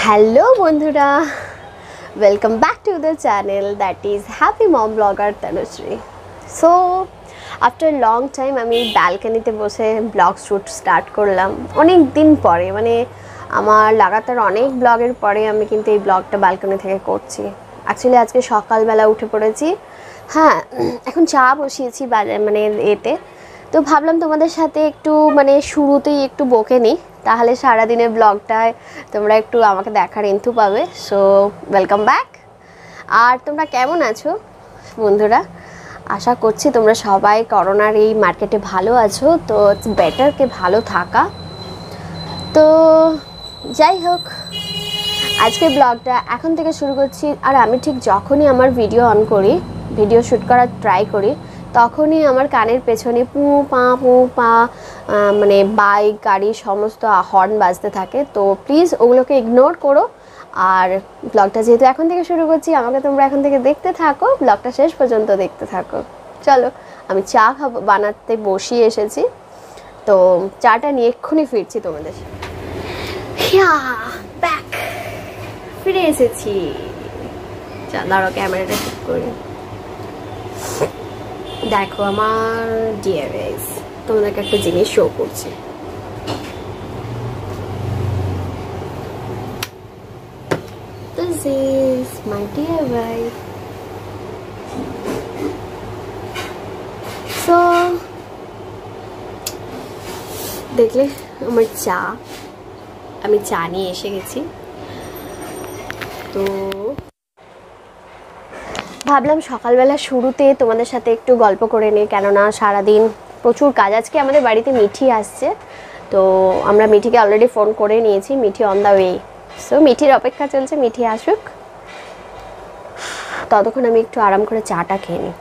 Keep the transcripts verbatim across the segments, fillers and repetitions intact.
Hello বন্ধুরা, welcome back to the channel that is happy mom blogger Tanushree. So after long time আমি ব্যালকনিতে বসে blog shoot start করলাম অনেক দিন পরে, মানে আমার লাগাতার অনেক ব্লগের পরে আমি কিন্তু এই ব্লগটা ব্যালকনি থেকে করছি। অ্যাকচুয়ালি আজকে সকালবেলা উঠে পড়েছি, হ্যাঁ এখন চা বসিয়েছি মানে এতে, তো ভাবলাম তোমাদের সাথে একটু মানে শুরুতেই একটু বকে নিই, তাহলে সারাদিনের ব্লগটায় তোমরা একটু আমাকে দেখার ইন্থু পাবে। So welcome back. আর তোমরা কেমন আছো বন্ধুরা? আশা করছি তোমরা সবাই করোনার এই মার্কেটে ভালো আছো, তো ইটস বেটার কে ভালো থাকা। তো যাই হোক, আজকের ব্লগটা এখন থেকে শুরু করছি। আর আমি ঠিক যখনই আমার ভিডিও অন করি, ভিডিও শ্যুট করার ট্রাই করি, তখনই আমার কানের পেছনে পু পা পু পা মানে বাইক গাড়ি সমস্ত হর্ন বাজতে থাকে। তো প্লিজ ওগুলোকে ইগনোর করো। আর ব্লগটা যেহেতু এখন থেকে শুরু করছি, আমাকে তোমরা এখন থেকে দেখতে থাকো, ব্লগটা শেষ পর্যন্ত দেখতে থাকো। চলো, আমি চা খাবো, বানাতে বসিয়ে এসেছি, তো চাটা নিয়ে এক্ষুনি ফিরছি তোমাদের সাথে। ব্যাক ফিরে এসেছি। চল দাঁড়াও, ক্যামেরাটা ঠিক করি। দেখো আমার ডিআইওয়াইস, তোমাদেরকে একটা জিনিস শো করছি। This is my D I Y. So দেখলে আমার চা, আমি চা নিয়ে এসে গেছি। তো ভাবলাম সকালবেলা শুরুতে তোমাদের সাথে একটু গল্প করে নিই, কেননা সারাদিন প্রচুর কাজ। আজকে আমাদের বাড়িতে মিঠি আসছে, তো আমরা মিঠিকে অলরেডি ফোন করে নিয়েছি, Mithi on the way. So মিঠির অপেক্ষা চলছে, মিঠি আসুক, ততক্ষণ আমি একটু আরাম করে চাটা খেয়ে নিই।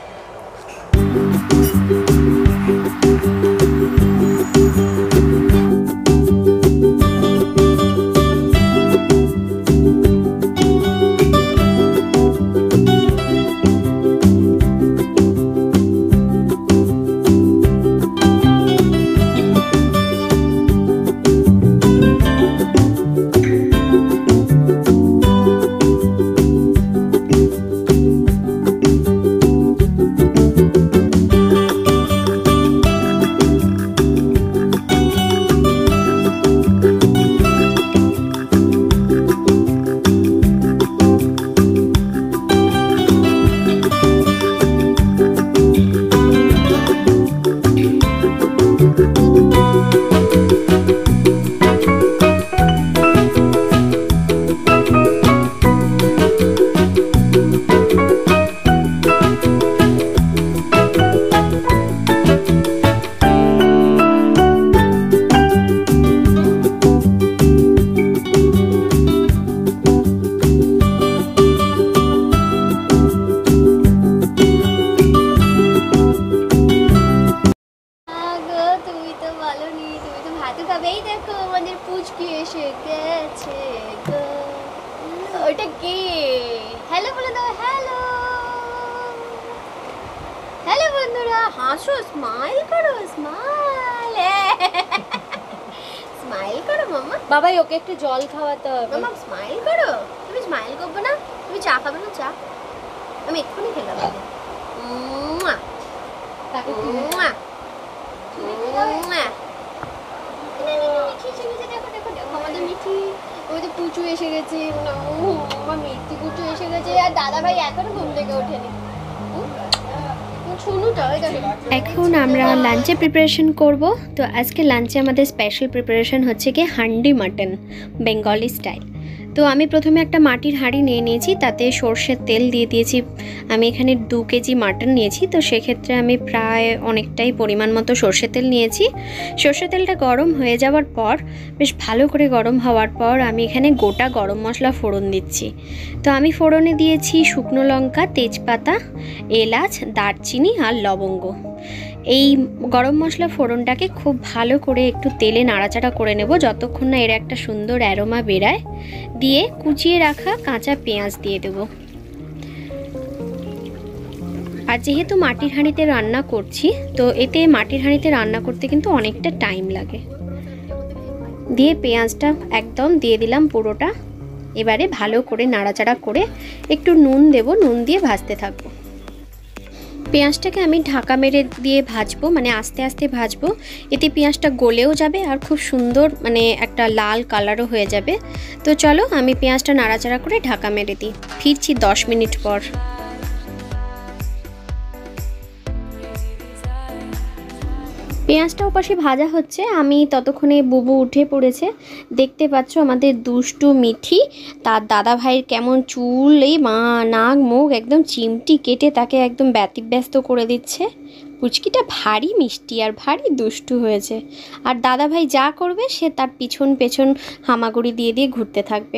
ওটা কে? হ্যালো বলে দাও। হ্যালো হ্যালো বন্ধুরা, হাসো, স্মাইল করো, স্মাইল স্মাইল করো মামা। বাবাই ওকে একটু জল খাওয়াতে হবে। মামা স্মাইল করো। তুমি স্মাইল করবে না? তুমি চা খাবে না? চা আমি এক্ষুনি খেলাম। আমাদের মিঠি, ওই তো পুচু এসে গেছে, আমার মিঠি পুচু এসে গেছে, আর দাদা ভাই এখনো ঘুম থেকে ওঠেনি। এখন আমরা লাঞ্চে প্রিপারেশন করব। তো আজকে লাঞ্চে আমাদের স্পেশাল প্রিপারেশন হচ্ছে কি হান্ডি মাটন, বেঙ্গলি স্টাইল। তো আমি প্রথমে একটা মাটির হাঁড়ি নিয়ে নিয়েছি, তাতে সর্ষের তেল দিয়ে দিয়েছি। আমি এখানে দু কেজি মাটন নিয়েছি, তো সেক্ষেত্রে আমি প্রায় অনেকটাই পরিমাণ মতো সর্ষের তেল নিয়েছি। সর্ষের তেলটা গরম হয়ে যাওয়ার পর, বেশ ভালো করে গরম হওয়ার পর আমি এখানে গোটা গরম মশলা ফোড়ন দিচ্ছি। তো আমি ফোড়নে দিয়েছি শুকনো লঙ্কা, তেজপাতা, এলাচ, দারচিনি আর লবঙ্গ। এই গরম মশলা ফোড়নটাকে খুব ভালো করে একটু তেলে নাড়াচাড়া করে নেব, যতক্ষণ না এর একটা সুন্দর অ্যারোমা বেরায়। দিয়ে কুচিয়ে রাখা কাঁচা পেঁয়াজ দিয়ে দেব। আর যেহেতু মাটির হাঁড়িতে রান্না করছি, তো এতে মাটির হাঁড়িতে রান্না করতে কিন্তু অনেকটা টাইম লাগে। দিয়ে পেঁয়াজটা একদম দিয়ে দিলাম পুরোটা। এবারে ভালো করে নাড়াচাড়া করে একটু নুন দেব, নুন দিয়ে ভাজতে থাকবো। পেঁয়াজটাকে আমি ঢাকা মেরে দিয়ে ভাজবো, মানে আস্তে আস্তে ভাজবো, এতে পেঁয়াজটা গলেও যাবে আর খুব সুন্দর মানে একটা লাল কালারও হয়ে যাবে। তো চলো আমি পেঁয়াজটা নাড়াচাড়া করে ঢাকা মেরে দিই, ফিরছি দশ মিনিট পর। পেঁয়াজটা ওপাশে ভাজা হচ্ছে, আমি ততক্ষণে বুবু উঠে পড়েছে। দেখতে পাচ্ছ আমাদের দুষ্টু মিঠি, তার দাদা ভাইয়ের কেমন চুল, এই মা নাক মুখ একদম চিমটি কেটে তাকে একদম ব্যতিব্যস্ত করে দিচ্ছে। পুচকিটা ভারী মিষ্টি আর ভারী দুষ্টু হয়েছে, আর দাদা ভাই যা করবে সে তার পিছন পেছন হামাগুড়ি দিয়ে দিয়ে ঘুরতে থাকবে।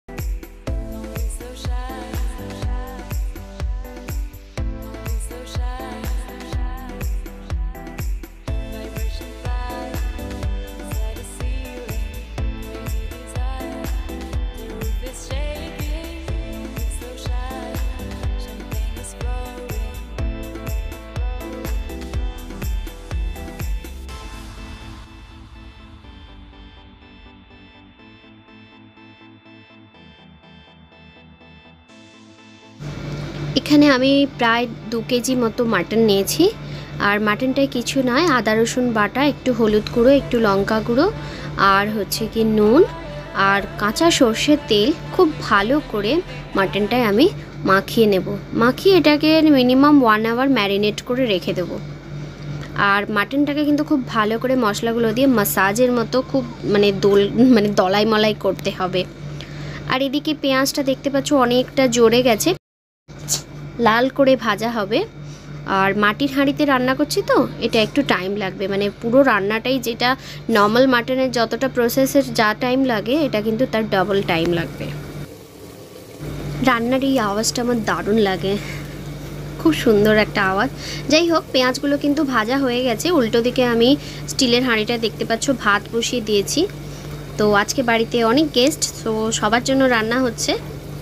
এখানে আমি প্রায় দু কেজি মতো মাটন নিয়েছি, আর মাটনটায় কিছু নয়, আদা রসুন বাটা, একটু হলুদ গুঁড়ো, একটু লঙ্কা গুঁড়ো, আর হচ্ছে কি নুন আর কাঁচা সর্ষের তেল খুব ভালো করে মাটনটায় আমি মাখিয়ে নেব। মাখিয়ে এটাকে মিনিমাম ওয়ান আওয়ার ম্যারিনেট করে রেখে দেবো। আর মাটনটাকে কিন্তু খুব ভালো করে মশলাগুলো দিয়ে মাসাজের মতো খুব মানে দোল মানে দলাই মলাই করতে হবে। আর এদিকে পেঁয়াজটা দেখতে পাচ্ছ অনেকটা জড়ে গেছে, লাল করে ভাজা হবে। আর মাটির হাঁড়িতে রান্না করছি তো এটা একটু টাইম লাগবে, মানে পুরো রান্নাটাই যেটা নর্মাল মাটনের যতটা প্রসেসের যা টাইম লাগে এটা কিন্তু তার ডাবল টাইম লাগবে। রান্নার এই আওয়াজটা আমার দারুণ লাগে, খুব সুন্দর একটা আওয়াজ। যাই হোক, পেঁয়াজগুলো কিন্তু ভাজা হয়ে গেছে। উল্টো দিকে আমি স্টিলের হাঁড়িটা দেখতে পাচ্ছ ভাত বসিয়ে দিয়েছি। তো আজকে বাড়িতে অনেক গেস্ট, তো সবার জন্য রান্না হচ্ছে।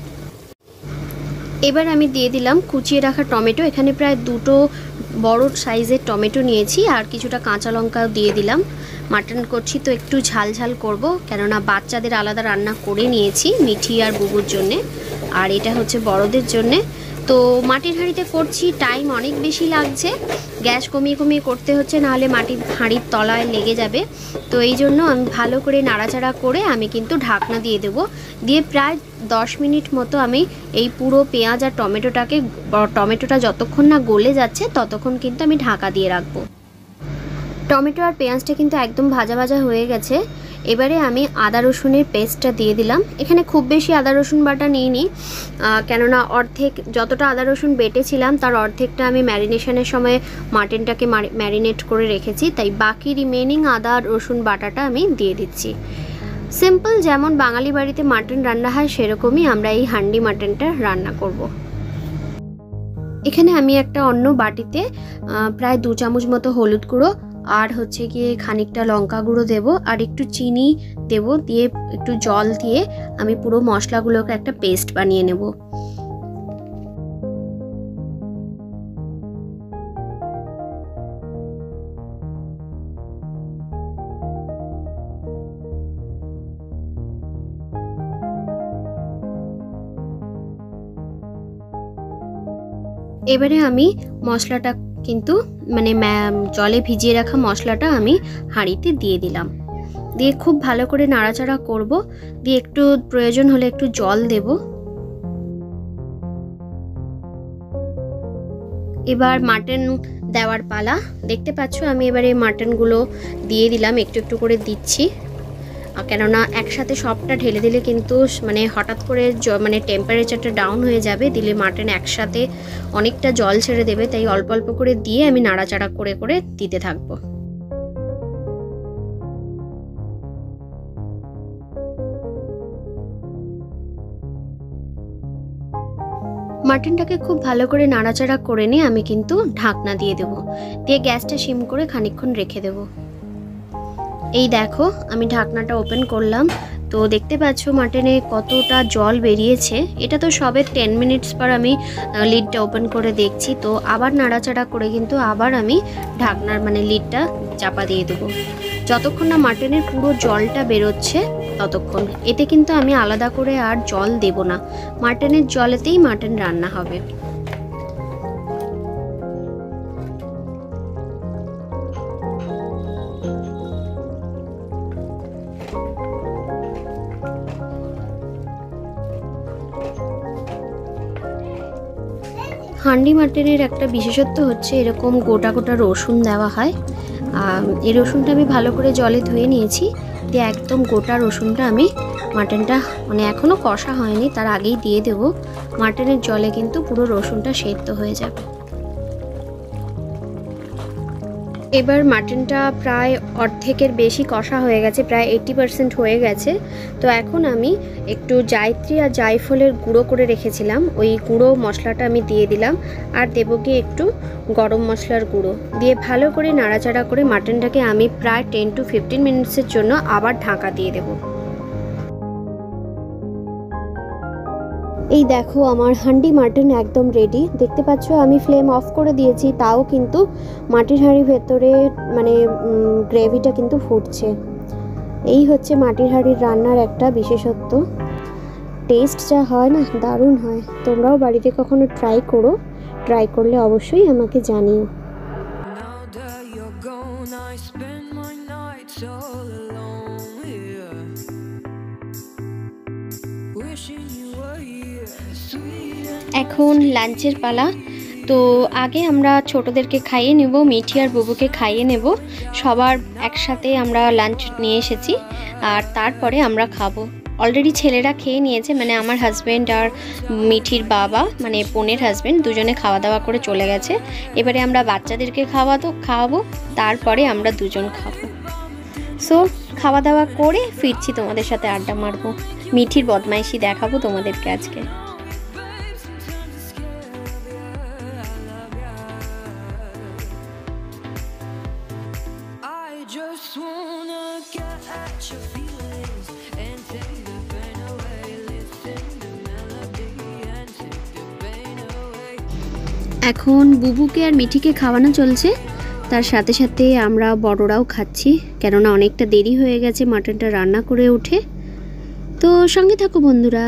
এবার আমি দিয়ে দিলাম কুচিয়ে রাখা টমেটো, এখানে প্রায় দুটো বড় সাইজের টমেটো নিয়েছি, আর কিছুটা কাঁচা লঙ্কাও দিয়ে দিলাম। মাটন করছি তো একটু ঝাল ঝাল করব, কেননা বাচ্চাদের আলাদা রান্না করে নিয়েছি মিঠি আর বুবুর জন্যে, আর এটা হচ্ছে বড়দের জন্যে। তো মাটির হাঁড়িতে করছি, টাইম অনেক বেশি লাগছে, গ্যাস কমিয়ে কমিয়ে করতে হচ্ছে, নাহলে মাটির হাঁড়ির তলায় লেগে যাবে। তো এই জন্য আমি ভালো করে নাড়াচাড়া করে আমি কিন্তু ঢাকনা দিয়ে দেবো। দিয়ে প্রায় দশ মিনিট মতো আমি এই পুরো পেঁয়াজ আর টমেটোটাকে, টমেটোটা যতক্ষণ না গলে যাচ্ছে ততক্ষণ কিন্তু আমি ঢাকা দিয়ে রাখবো। টমেটো আর পেঁয়াজটা কিন্তু একদম ভাজা ভাজা হয়ে গেছে। এবারে আমি আদা রসুনের পেস্টটা দিয়ে দিলাম। এখানে খুব বেশি আদা রসুন বাটা নিইনি, কেননা অর্ধেক যতটা আদা রসুন বেটেছিলাম তার অর্ধেকটা আমি ম্যারিনেশনের সময় মাটনটাকে ম্যারিনেট করে রেখেছি, তাই বাকি রিমেনিং আদা রসুন বাটাটা আমি দিয়ে দিচ্ছি। সিম্পল যেমন বাঙালি বাড়িতে মাটন রান্না হয় সেরকমই আমরা এই হান্ডি মাটনটা রান্না করব। এখানে আমি একটা অন্য বাটিতে প্রায় দু চামচ মতো হলুদ গুঁড়ো আর হচ্ছে গিয়ে খানিকটা লঙ্কা গুঁড়ো দেব, আর একটু চিনি দেব, দিয়ে একটু জল দিয়ে আমি পুরো মশলাগুলোকে একটা পেস্ট বানিয়ে নেব। এবারে আমি মশলাটা কিন্তু মানে জলে ভিজিয়ে রাখা মশলাটা আমি হাঁড়িতে দিয়ে দিলাম, দিয়ে খুব ভালো করে নাড়াচাড়া করব, দিয়ে একটু প্রয়োজন হলে একটু জল দেব। এবার মাটন দেওয়ার পালা। দেখতে পাচ্ছ আমি এবারে মাটনগুলো দিয়ে দিলাম, একটু একটু করে দিচ্ছি, কেননা একসাথে সবটা ঢেলে দিলে কিন্তু মানে হঠাৎ করে মানে টেম্পারেচারটা ডাউন হয়ে যাবে, দিলে মাটন একসাথে অনেকটা জল ছেড়ে দেবে, তাই অল্প অল্প করে দিয়ে আমি নাড়াচাড়া করে করে দিতে থাকবো। মাটনটাকে খুব ভালো করে নাড়াচাড়া করে নিয়ে আমি কিন্তু ঢাকনা দিয়ে দেব, দিয়ে গ্যাসটা সিম করে খানিকক্ষণ রেখে দেব। এই দেখো আমি ঢাকনাটা ওপেন করলাম, তো দেখতে পাচ্ছ মাটনে কতটা জল বেরিয়েছে। এটা তো সবে টেন মিনিটস পর আমি লিডটা ওপেন করে দেখছি, তো আবার নাড়াচাড়া করে কিন্তু আবার আমি ঢাকনার মানে লিডটা চাপা দিয়ে দেবো। যতক্ষণ না মাটনের পুরো জলটা বেরোচ্ছে ততক্ষণ। এতে কিন্তু আমি আলাদা করে আর জল দেব না, মাটনের জলেতেই মাটন রান্না হবে। হান্ডি মাটনের একটা বিশেষত্ব হচ্ছে এরকম গোটা গোটা রসুন দেওয়া হয়। এই রসুনটা আমি ভালো করে জলে ধুয়ে নিয়েছি, দিয়ে একদম গোটা রসুনটা আমি মাটনটা মানে এখনও কষা হয়নি তার আগেই দিয়ে দেবো। মাটনের জলে কিন্তু পুরো রসুনটা সেদ্ধ হয়ে যাবে। এবার মাটনটা প্রায় অর্ধেকের বেশি কষা হয়ে গেছে, প্রায় এইটি পার্সেন্ট হয়ে গেছে। তো এখন আমি একটু জায়ত্রী আর জায়ফলের গুঁড়ো করে রেখেছিলাম, ওই গুঁড়ো মশলাটা আমি দিয়ে দিলাম, আর দেবো গিয়ে একটু গরম মশলার গুঁড়ো দিয়ে ভালো করে নাড়াচাড়া করে মাটনটাকে আমি প্রায় টেন টু ফিফটিন মিনিটসের জন্য আবার ঢাকা দিয়ে দেবো। এই দেখো আমার হান্ডি মাটন একদম রেডি। দেখতে পাচ্ছ আমি ফ্লেম অফ করে দিয়েছি, তাও কিন্তু মাটির হাঁড়ির ভেতরে মানে গ্রেভিটা কিন্তু ফুটছে। এই হচ্ছে মাটির হাঁড়ির রান্নার একটা বিশেষত্ব। টেস্ট যা হয় না, দারুণ হয়। তোমরাও বাড়িতে কখনো ট্রাই করো, ট্রাই করলে অবশ্যই আমাকে জানিও। এখন লাঞ্চের পালা। তো আগে আমরা ছোটদেরকে খাইয়ে নেব, মিঠি আর বুবুকে খাইয়ে নেব। সবার একসাথে আমরা লাঞ্চ নিয়ে এসেছি, আর তারপরে আমরা খাবো। অলরেডি ছেলেরা খেয়ে নিয়েছে, মানে আমার হাজব্যান্ড আর মিঠির বাবা মানে বোনের হাজব্যান্ড দুজনে খাওয়া দাওয়া করে চলে গেছে। এবারে আমরা বাচ্চাদেরকে খাওয়াতো খাওয়াবো, তারপরে আমরা দুজন খাবো। সো খাওয়া দাওয়া করে ফিরছি, তোমাদের সাথে আড্ডা মারবো, মিঠির বদমাইশি দেখাবো তোমাদেরকে আজকে। এখন বুবুকে আর মিঠিকে খাওয়ানো চলছে, তার সাথে সাথে আমরা বড়রাও খাচ্ছি, কেননা অনেকটা দেরি হয়ে গেছে মাটনটা রান্না করে উঠে। তো সঙ্গে থাকো বন্ধুরা।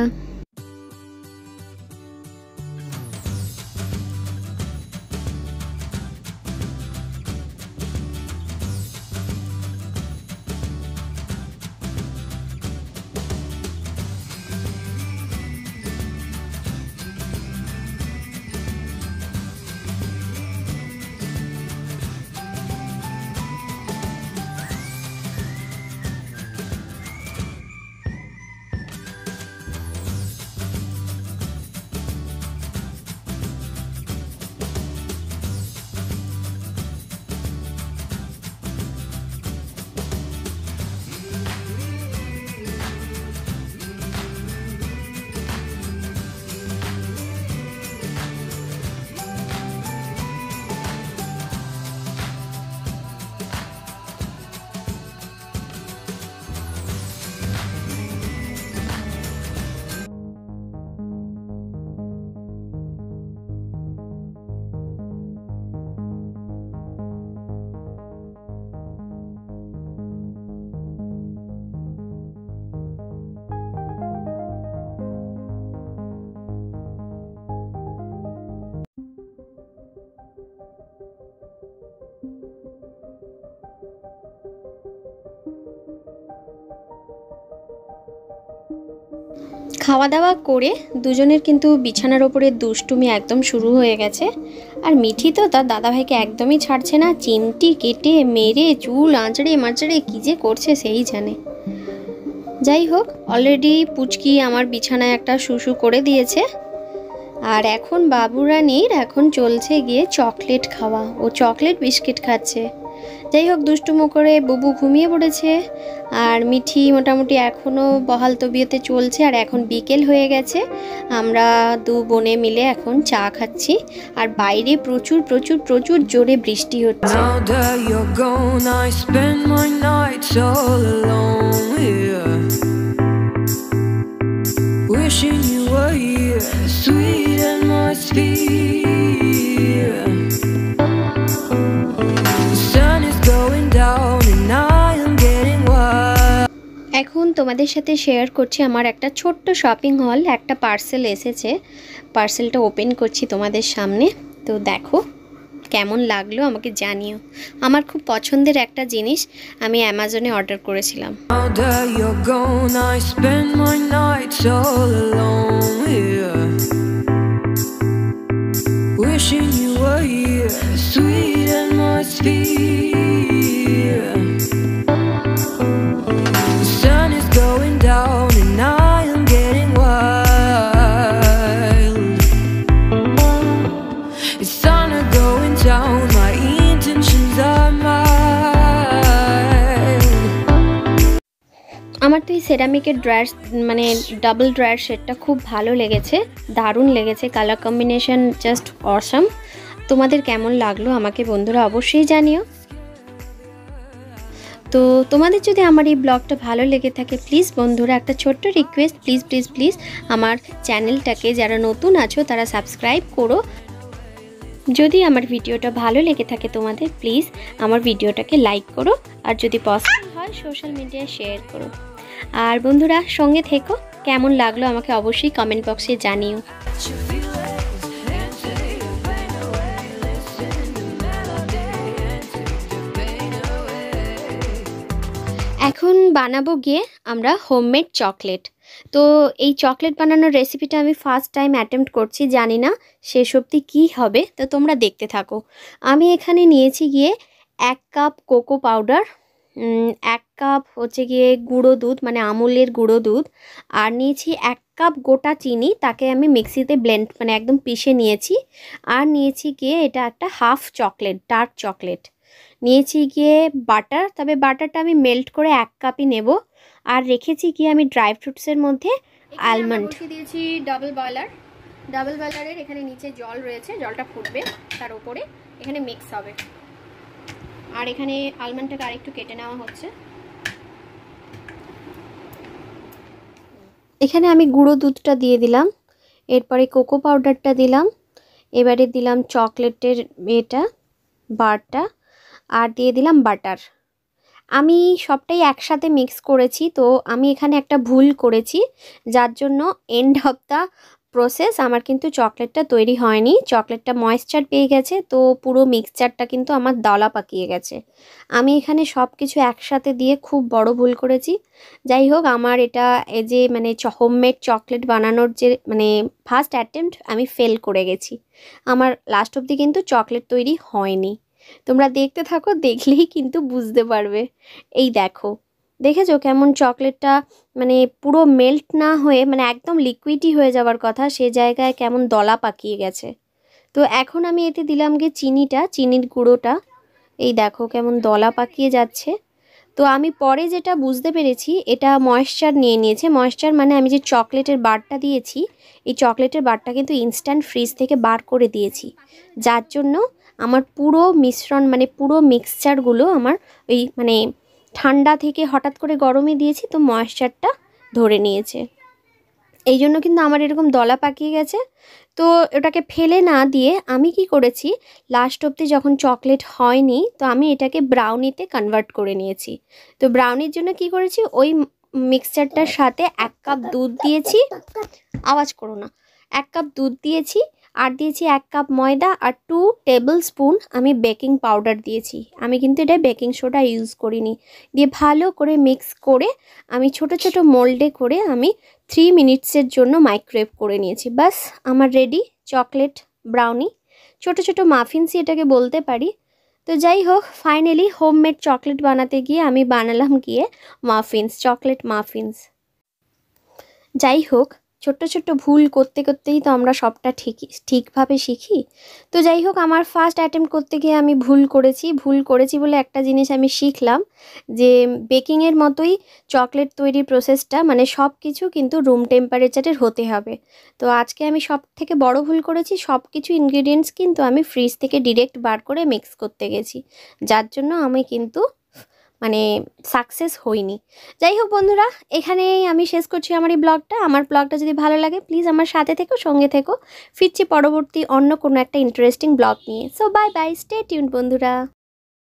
খাওয়া দাওয়া করে দুজনের কিন্তু বিছানার ওপরে দুষ্টুমি একদম শুরু হয়ে গেছে। আর মিঠি তো তার দাদাভাইকে একদমই ছাড়ছে না, চিমটি কেটে মেরে চুল আঁচড়ে মাচড়ে কী যে করছে সেই জানে। যাই হোক, অলরেডি পুচকি আমার বিছানায় একটা শুশু করে দিয়েছে, আর এখন বাবুরানির এখন চলছে গিয়ে চকলেট খাওয়া। ও চকলেট বিস্কিট খাচ্ছে। যাই হোক, দুষ্টুমো করে বুবু ঘুমিয়ে পড়েছে, আর মিঠি মোটামুটি এখনও বহাল তবিয়তে চলছে। আর এখন বিকেল হয়ে গেছে, আমরা দু বোনে মিলে এখন চা খাচ্ছি, আর বাইরে প্রচুর প্রচুর প্রচুর জোরে বৃষ্টি হচ্ছে। Down and I am তোমাদের সাথে শেয়ার করছি আমার একটা ছোট্ট শপিং হল, একটা পার্সেল এসেছে। পার্সেলটা ওপেন করছি তোমাদের সামনে। তো দেখো কেমন লাগলো আমাকে জানিও। আমার খুব পছন্দের একটা জিনিস আমি অ্যামাজনে অর্ডার করেছিলাম। আমার তো এই সেরামিকের ড্রয়ার মানে ডাবল ড্রয়ার সেটটা খুব ভালো লেগেছে, দারুণ লেগেছে, কালার কম্বিনেশন জাস্ট অসাম। তোমাদের কেমন লাগলো আমাকে বন্ধুরা অবশ্যই জানিও। তো তোমাদের যদি আমার এই ব্লগটা ভালো লেগে থাকে প্লিজ বন্ধুরা একটা ছোট্ট রিকোয়েস্ট, প্লিজ প্লিজ প্লিজ আমার চ্যানেলটাকে যারা নতুন আছো তারা সাবস্ক্রাইব করো। যদি আমার ভিডিওটা ভালো লেগে থাকে তোমাদের প্লিজ আমার ভিডিওটাকে লাইক করো, আর যদি পসিবল হয় সোশ্যাল মিডিয়ায় শেয়ার করো। আর বন্ধুরা সঙ্গে থেকো, কেমন লাগলো আমাকে অবশ্যই কমেন্ট বক্সে জানিও। এখন বানাবো গিয়ে আমরা হোমমেড চকলেট। তো এই চকলেট বানানোর রেসিপিটা আমি ফার্স্ট টাইম অ্যাটেম্প্ট করছি, জানি না শেষ অবধি কী হবে, তো তোমরা দেখতে থাকো। আমি এখানে নিয়েছি গিয়ে এক কাপ কোকো পাউডার, এক কাপ হচ্ছে গিয়ে গুঁড়ো দুধ মানে আমুলের গুঁড়ো দুধ, আর নিয়েছি এক কাপ গোটা চিনি, তাকে আমি মিক্সিতে ব্লেন্ড মানে একদম পিষে নিয়েছি। আর নিয়েছি গিয়ে এটা একটা হাফ চকলেট, ডার্ক চকলেট। নিয়েছি গিয়ে বাটার, তবে বাটারটা আমি মেল্ট করে এক কাপই নেব। আর রেখেছি গিয়ে আমি ড্রাই ফ্রুটসের মধ্যে আলমন্ড দিয়েছি। ডাবল বয়লার, ডাবল বয়লারের এখানে নিচে জল রয়েছে, জলটা ফুটবে, তার উপরে এখানে মিক্স হবে। আর এখানে আলমন্ডটাকে আরেকটু কেটে নেওয়া হচ্ছে। এখানে আমি গুঁড়ো দুধটা দিয়ে দিলাম, এরপরে কোকো পাউডারটা দিলাম, এবারে দিলাম চকলেটের এটা বারটা, আর দিয়ে দিলাম বাটার। আমি সবটাই একসাথে মিক্স করেছি, তো আমি এখানে একটা ভুল করেছি যার জন্য এন্ড অফ দ্য প্রসেস আমার কিন্তু চকলেটটা তৈরি হয়নি, চকলেটটা ময়েশ্চার পেয়ে গেছে, তো পুরো মিক্সচারটা কিন্তু আমার দলা পাকিয়ে গেছে। আমি এখানে সব কিছু একসাথে দিয়ে খুব বড় ভুল করেছি। যাই হোক, আমার এটা এই যে মানে হোমমেড চকলেট বানানোর যে মানে ফার্স্ট অ্যাটেম্প্ট আমি ফেল করে গেছি। আমার লাস্ট অবধি কিন্তু চকলেট তৈরি হয়নি। তোমরা দেখতে থাকো, দেখলেই কিন্তু বুঝতে পারবে। এই দেখো, দেখেছো কেমন চকলেটটা মানে পুরো মেল্ট না হয়ে মানে একদম লিকুইডই হয়ে যাওয়ার কথা, সে জায়গায় কেমন দলা পাকিয়ে গেছে। তো এখন আমি এতে দিলাম গিয়ে চিনিটা, চিনির গুঁড়োটা, এই দেখো কেমন দলা পাকিয়ে যাচ্ছে। তো আমি পরে যেটা বুঝতে পেরেছি এটা ময়েশ্চার নিয়ে নিয়েছে। ময়েশ্চার মানে আমি যে চকলেটের বারটা দিয়েছি, এই চকলেটের বারটা কিন্তু ইনস্ট্যান্ট ফ্রিজ থেকে বার করে দিয়েছি, যার জন্য আমার পুরো মিশ্রণ মানে পুরো মিক্সচারগুলো আমার ওই মানে ঠান্ডা থেকে হঠাৎ করে গরমে দিয়েছি, তো ময়েশ্চারটা ধরে নিয়েছে। এই জন্য কিন্তু আমার এরকম দলা পাকিয়ে গেছে। তো ওটাকে ফেলে না দিয়ে আমি কি করেছি, লাস্ট অবধি যখন চকলেট হয়নি তো আমি এটাকে ব্রাউনিতে কনভার্ট করে নিয়েছি। তো ব্রাউনির জন্য কি করেছি, ওই মিক্সচারটার সাথে এক কাপ দুধ দিয়েছি, আওয়াজ করো না, এক কাপ দুধ দিয়েছি, আর দিয়েছি এক কাপ ময়দা, আর টু টেবিল স্পুন আমি বেকিং পাউডার দিয়েছি। আমি কিন্তু এটা বেকিং সোডা ইউজ করিনি। দিয়ে ভালো করে মিক্স করে আমি ছোট ছোট মোল্ডে করে আমি থ্রি মিনিটসের জন্য মাইক্রোওয়েভ করে নিয়েছি। বাস আমার রেডি চকলেট ব্রাউনি, ছোট ছোট মাফিনসই এটাকে বলতে পারি। তো যাই হোক, ফাইনালি হোমমেড চকলেট বানাতে গিয়ে আমি বানালাম গিয়ে মাফিনস, চকলেট মাফিনস। যাই হোক, ছোট্ট ছোট্ট ভুল করতে করতেই তো আমরা সবটা ঠিকই ঠিকভাবে শিখি। তো যাই হোক, আমার ফার্স্ট অ্যাটেম্প্ট করতে গিয়ে আমি ভুল করেছি। ভুল করেছি বলে একটা জিনিস আমি শিখলাম যে বেকিংয়ের মতোই চকলেট তৈরির প্রসেসটা মানে সব কিছু কিন্তু রুম টেম্পারেচারের হতে হবে। তো আজকে আমি সব থেকে বড় ভুল করেছি, সব কিছু ইনগ্রিডিয়েন্টস কিন্তু আমি ফ্রিজ থেকে ডিরেক্ট বার করে মিক্স করতে গেছি, যার জন্য আমি কিন্তু মানে সাকসেস হইনি। যাই হোক বন্ধুরা, এখানেই আমি শেষ করছি আমার এই ব্লগটা। আমার ব্লগটা যদি ভালো লাগে প্লিজ আমার সাথে থেকো, সঙ্গে থেকো। ফিরছি পরবর্তী অন্য কোনো একটা ইন্টারেস্টিং ব্লগ নিয়ে। So bye bye, stay tuned বন্ধুরা।